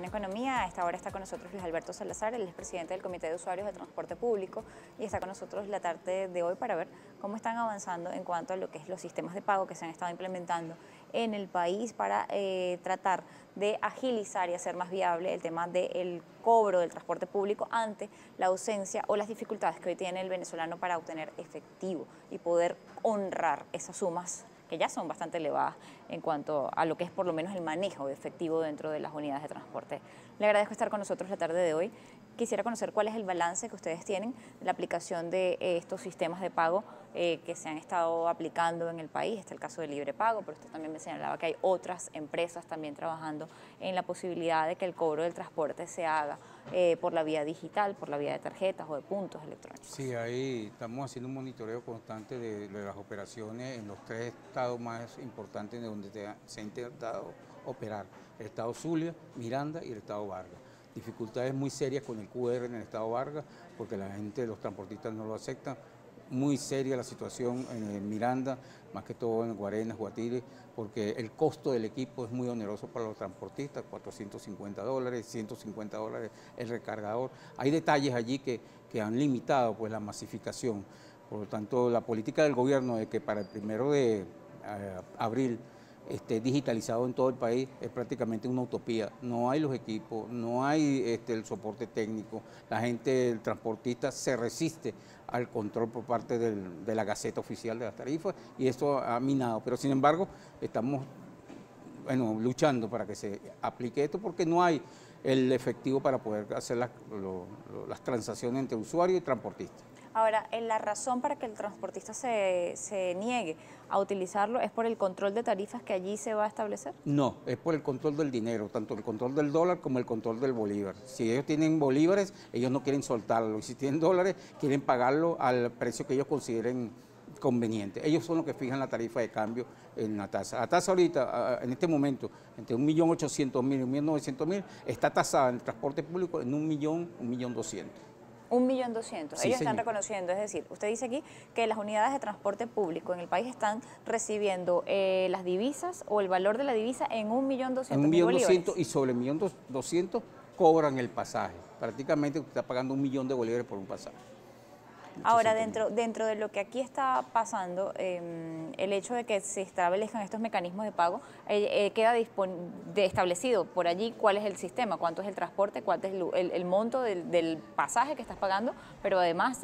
en Economía. A esta hora está con nosotros Luis Alberto Salazar, él es presidente del Comité de Usuarios de Transporte Público y está con nosotros la tarde de hoy para ver cómo están avanzando en cuanto a lo que es los sistemas de pago que se han estado implementando en el país para tratar de agilizar y hacer más viable el tema del cobro del transporte público ante la ausencia o las dificultades que hoy tiene el venezolano para obtener efectivo y poder honrar esas sumas que ya son bastante elevadas en cuanto a lo que es por lo menos el manejo efectivo dentro de las unidades de transporte. Le agradezco estar con nosotros la tarde de hoy. Quisiera conocer cuál es el balance que ustedes tienen de la aplicación de estos sistemas de pago que se han estado aplicando en el país. Está el caso de Libre Pago, pero usted también me señalaba que hay otras empresas también trabajando en la posibilidad de que el cobro del transporte se haga por la vía digital, por la vía de tarjetas o de puntos electrónicos. Sí, ahí estamos haciendo un monitoreo constante de las operaciones en los 3 estados más importantes de donde se ha intentado operar: el estado Zulia, Miranda y el estado Vargas. Dificultades muy serias con el QR en el estado Vargas porque la gente, los transportistas no lo aceptan. Muy seria la situación en Miranda, más que todo en Guarenas, Guatire, porque el costo del equipo es muy oneroso para los transportistas: $450, $150 el recargador. Hay detalles allí que han limitado pues la masificación. Por lo tanto, la política del gobierno de que para el 1 de abril esté digitalizado en todo el país es prácticamente una utopía. No hay los equipos, no hay el soporte técnico, la gente, el transportista se resiste al control por parte de la Gaceta Oficial de las tarifas y esto ha minado, pero sin embargo estamos luchando para que se aplique esto porque no hay el efectivo para poder hacer las transacciones entre usuario y transportista. Ahora, la razón para que el transportista se niegue a utilizarlo es por el control de tarifas que allí se va a establecer. No, es por el control del dinero, tanto el control del dólar como el control del bolívar. Si ellos tienen bolívares, ellos no quieren soltarlo, y si tienen dólares, quieren pagarlo al precio que ellos consideren conveniente. Ellos son los que fijan la tarifa de cambio en la tasa. La tasa ahorita, en este momento, entre 1.800.000 y 1.900.000, está tasada en el transporte público en 1.200.000. 1.200.000. Sí, Ellos están señor. reconociendo, es decir, usted dice aquí que las unidades de transporte público en el país están recibiendo las divisas o el valor de la divisa en 1.200.000 bolívares. Y sobre 1.200.000 cobran el pasaje. Prácticamente usted está pagando 1.000.000 de bolívares por un pasaje. Ahora, dentro de lo que aquí está pasando, el hecho de que se establezcan estos mecanismos de pago, queda establecido por allí cuál es el sistema, cuánto es el transporte, cuánto es el monto del pasaje que estás pagando, pero además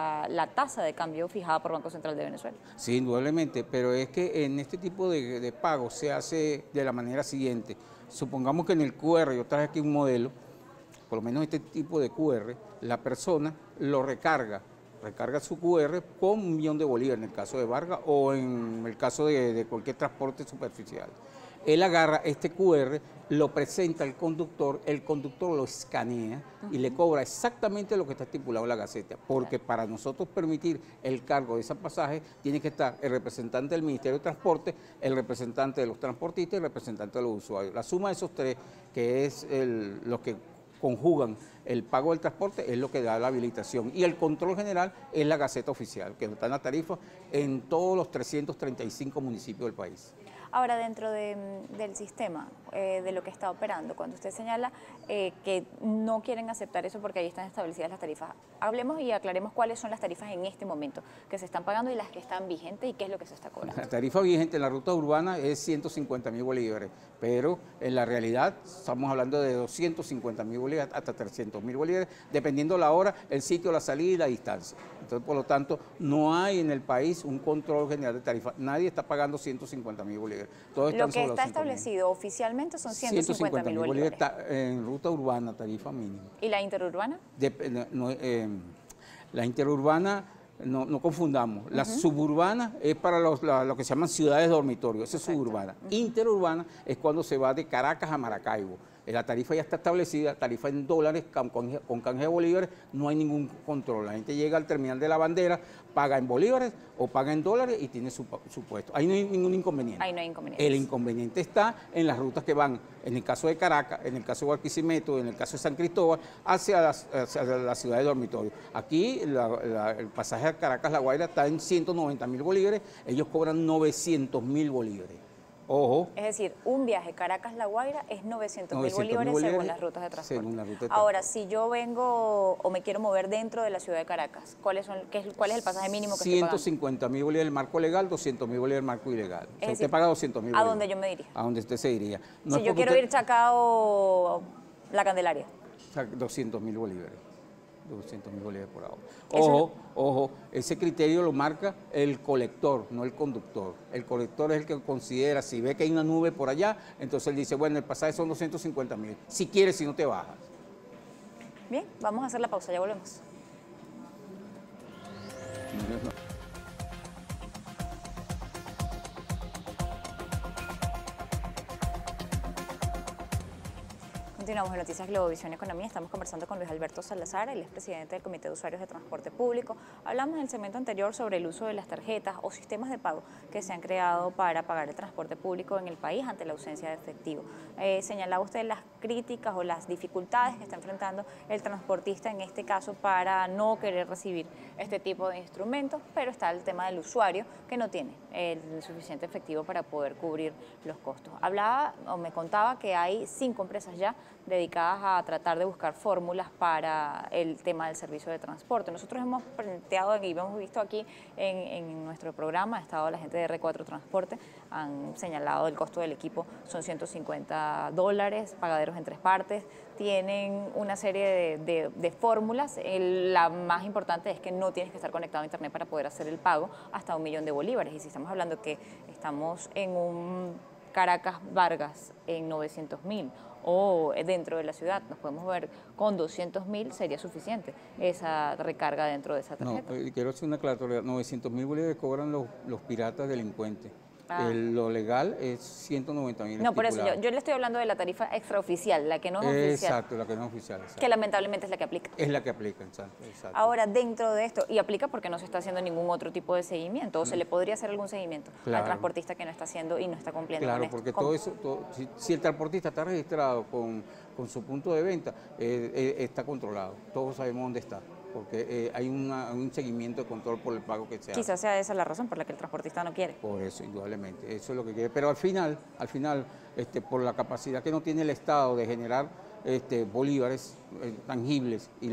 la tasa de cambio fijada por Banco Central de Venezuela. Sí, indudablemente, pero es que en este tipo de pago se hace de la manera siguiente. Supongamos que en el QR, yo traje aquí un modelo, por lo menos este tipo de QR, la persona lo recarga su QR con 1.000.000 de bolívares en el caso de Vargas o en el caso de cualquier transporte superficial. Él agarra este QR, lo presenta al conductor, el conductor lo escanea y le cobra exactamente lo que está estipulado en la Gaceta, porque para nosotros permitir el cargo de ese pasaje tiene que estar el representante del Ministerio de Transporte, el representante de los transportistas y el representante de los usuarios. La suma de esos tres, que es lo que conjugan el pago del transporte, es lo que da la habilitación, y el control general es la Gaceta Oficial, que está en la tarifa en todos los 335 municipios del país. Ahora, dentro del sistema, de lo que está operando, cuando usted señala que no quieren aceptar eso porque ahí están establecidas las tarifas, hablemos y aclaremos cuáles son las tarifas en este momento que se están pagando y las que están vigentes y qué es lo que se está cobrando. La tarifa vigente en la ruta urbana es 150.000 bolívares, pero en la realidad estamos hablando de 250.000 bolívares hasta 300.000 bolívares, dependiendo la hora, el sitio, la salida y la distancia. Entonces, por lo tanto, no hay en el país un control general de tarifa. Nadie está pagando 150.000 bolívares. Todos Lo están que sobre está los 5.000. establecido oficialmente son 150.000 bolívares. En ruta urbana, tarifa mínima. ¿Y la interurbana? La interurbana, no confundamos. La suburbana es para lo que se llaman ciudades dormitorio, esa es suburbana. Interurbana es cuando se va de Caracas a Maracaibo. La tarifa ya está establecida, tarifa en dólares, con canje de bolívares, no hay ningún control. La gente llega al terminal de la bandera, paga en bolívares o paga en dólares y tiene su puesto. Ahí no hay ningún inconveniente. Ahí no hay inconveniente. El inconveniente está en las rutas que van, en el caso de Caracas, en el caso de Barquisimeto, en el caso de San Cristóbal, hacia la ciudad de dormitorio. Aquí el pasaje a Caracas-La Guaira está en 190.000 bolívares, ellos cobran 900.000 bolívares. Ojo. Es decir, un viaje Caracas-La Guaira es 900.000 bolívares según las rutas de transporte. Según la ruta de transporte. Ahora, si yo vengo o me quiero mover dentro de la ciudad de Caracas, ¿cuál es el pasaje mínimo que estoy pagando? 150.000 bolívares el marco legal, 200.000 bolívares el marco ilegal. O sea, usted paga 200.000 bolívares. ¿A dónde yo me diría? A donde usted se iría. Si yo quiero ir Chacao, La Candelaria. 200.000 bolívares. 200.000 bolívares por ahora. Ojo, ese criterio lo marca el colector, no el conductor. El colector es el que considera, si ve que hay una nube por allá, entonces él dice, bueno, el pasaje son 250.000. Si quieres, si no te bajas. Bien, vamos a hacer la pausa, ya volvemos. Continuamos en Noticias Globovisión Economía. Estamos conversando con Luis Alberto Salazar, él es presidente del Comité de Usuarios de Transporte Público. Hablamos en el segmento anterior sobre el uso de las tarjetas o sistemas de pago que se han creado para pagar el transporte público en el país ante la ausencia de efectivo. Señalaba usted las críticas o las dificultades que está enfrentando el transportista en este caso para no querer recibir este tipo de instrumentos, pero está el tema del usuario que no tiene el suficiente efectivo para poder cubrir los costos. Hablaba o me contaba que hay 5 empresas ya dedicadas a tratar de buscar fórmulas para el tema del servicio de transporte. Nosotros hemos planteado y hemos visto aquí en nuestro programa, ha estado la gente de R4 Transporte, han señalado el costo del equipo son $150, pagaderos en 3 partes, tienen una serie de fórmulas. La más importante es que no tienes que estar conectado a internet para poder hacer el pago hasta 1 millón de bolívares. Y si estamos hablando que estamos en un Caracas-Vargas en 900.000 o dentro de la ciudad nos podemos ver con 200.000, sería suficiente esa recarga dentro de esa tarjeta. No, quiero hacer una aclaratoria, 900.000 bolívares cobran los piratas delincuentes. Lo legal es 190.000. No, por eso yo le estoy hablando de la tarifa extraoficial, la que no es oficial. Exacto, la que no es oficial. Exacto. Que lamentablemente es la que aplica. Es la que aplica, exacto. Ahora, dentro de esto, y aplica porque no se está haciendo ningún otro tipo de seguimiento, o se le podría hacer algún seguimiento al transportista que no está haciendo y no está cumpliendo con esto. Porque todo eso, si el transportista está registrado con su punto de venta, está controlado. Todos sabemos dónde está, porque hay un seguimiento de control por el pago que se hace. Quizás sea esa la razón por la que el transportista no quiere. Por eso, indudablemente, eso es lo que quiere. Pero al final, por la capacidad que no tiene el Estado de generar bolívares tangibles y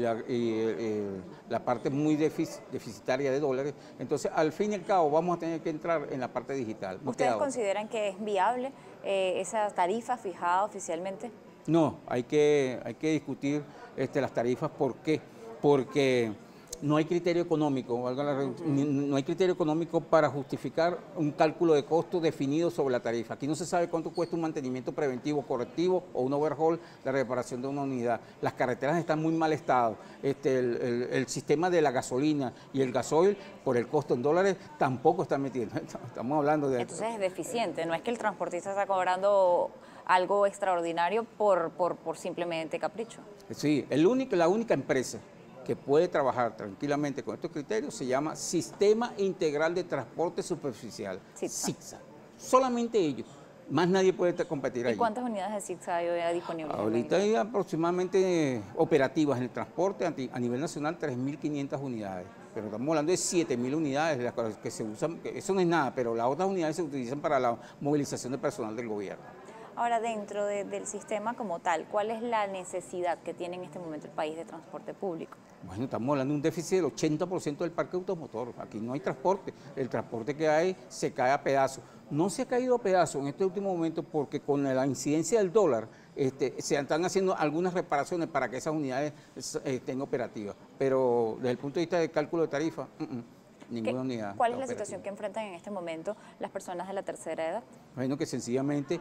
la parte muy deficitaria de dólares, entonces al fin y al cabo vamos a tener que entrar en la parte digital. ¿Ustedes consideran que es viable esa tarifa fijada oficialmente? No, hay que discutir las tarifas. ¿Por qué? Porque no hay criterio económico, no hay criterio económico para justificar un cálculo de costo definido sobre la tarifa. Aquí no se sabe cuánto cuesta un mantenimiento preventivo, correctivo o un overhaul de reparación de una unidad. Las carreteras están en muy mal estado. El sistema de la gasolina y el gasoil, por el costo en dólares, tampoco está metido. Estamos hablando de... Entonces es deficiente, no es que el transportista está cobrando algo extraordinario por simplemente capricho. Sí, la única empresa que puede trabajar tranquilamente con estos criterios se llama Sistema Integral de Transporte Superficial, SITSA. Solamente ellos, más nadie puede competir ahí. ¿Y cuántas unidades de SITSA hay disponibles? Ahorita hay aproximadamente operativas en el transporte a nivel nacional 3.500 unidades, pero estamos hablando de 7.000 unidades de las que se usan, que eso no es nada, pero las otras unidades se utilizan para la movilización de personal del gobierno. Ahora, dentro del sistema como tal, ¿cuál es la necesidad que tiene en este momento el país de transporte público? Bueno, estamos hablando de un déficit del 80% del parque automotor. Aquí no hay transporte. El transporte que hay se cae a pedazos. No se ha caído a pedazos en este último momento porque con la incidencia del dólar se están haciendo algunas reparaciones para que esas unidades estén operativas. Pero desde el punto de vista del cálculo de tarifa, ninguna unidad. ¿Cuál es la situación que enfrentan en este momento las personas de la tercera edad? Bueno, que sencillamente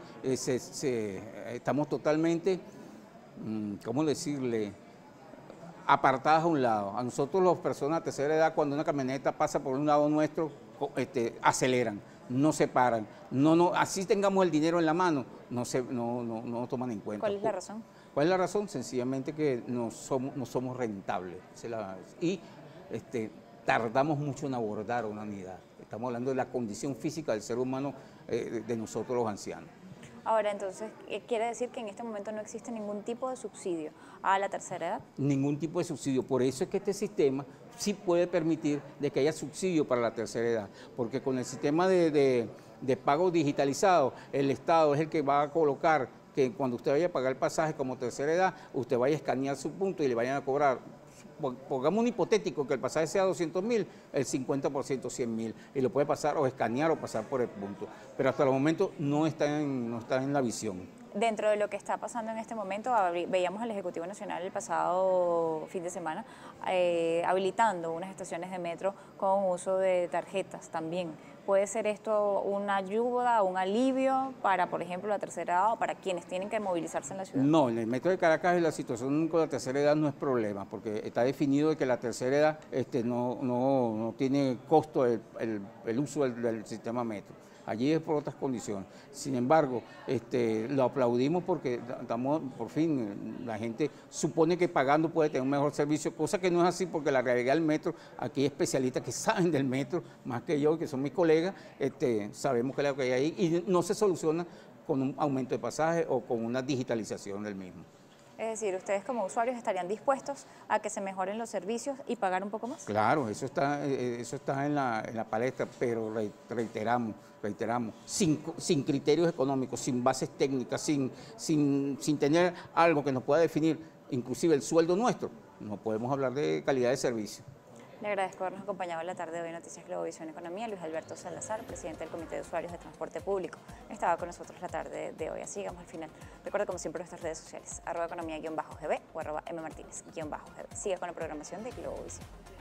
estamos totalmente, ¿cómo decirle?, apartadas a un lado. A nosotros las personas de tercera edad, cuando una camioneta pasa por un lado nuestro, aceleran, no se paran. Así tengamos el dinero en la mano, no toman en cuenta. ¿Cuál es la razón? ¿Cuál es la razón? Sencillamente que no somos rentables. Y tardamos mucho en abordar una unidad. Estamos hablando de la condición física del ser humano, de nosotros los ancianos. Ahora, entonces, ¿quiere decir que en este momento no existe ningún tipo de subsidio a la tercera edad? Ningún tipo de subsidio. Por eso es que este sistema sí puede permitir de que haya subsidio para la tercera edad. Porque con el sistema de de pago digitalizado, el Estado es el que va a colocar que cuando usted vaya a pagar el pasaje como tercera edad, usted vaya a escanear su punto y le vayan a cobrar, pongamos un hipotético que el pasaje sea 200.000, el 50% 100.000, y lo puede pasar o escanear o pasar por el punto. Pero hasta el momento no está en la visión. Dentro de lo que está pasando en este momento, veíamos al Ejecutivo Nacional el pasado fin de semana habilitando unas estaciones de metro con uso de tarjetas también. ¿Puede ser esto una ayuda, un alivio para, por ejemplo, la tercera edad o para quienes tienen que movilizarse en la ciudad? No, en el metro de Caracas la situación con la tercera edad no es problema, porque está definido de que la tercera edad no tiene costo el uso del sistema metro. Allí es por otras condiciones. Sin embargo, lo aplaudimos porque estamos, por fin, la gente supone que pagando puede tener un mejor servicio, cosa que no es así porque la realidad del metro, aquí hay especialistas que saben del metro, más que yo, que son mis colegas, sabemos qué es lo que hay ahí y no se soluciona con un aumento de pasaje o con una digitalización del mismo. Es decir, ustedes como usuarios estarían dispuestos a que se mejoren los servicios y pagar un poco más. Claro, eso está en la palestra, pero reiteramos, sin criterios económicos, sin bases técnicas, sin tener algo que nos pueda definir, inclusive el sueldo nuestro, no podemos hablar de calidad de servicio. Le agradezco habernos acompañado en la tarde de hoy en Noticias Globovisión Economía, Luis Alberto Salazar, presidente del Comité de Usuarios de Transporte Público. Estaba con nosotros la tarde de hoy, así llegamos al final. Recuerda como siempre nuestras redes sociales, @economía_gb o @mmartinez_gb. Siga con la programación de Globovisión.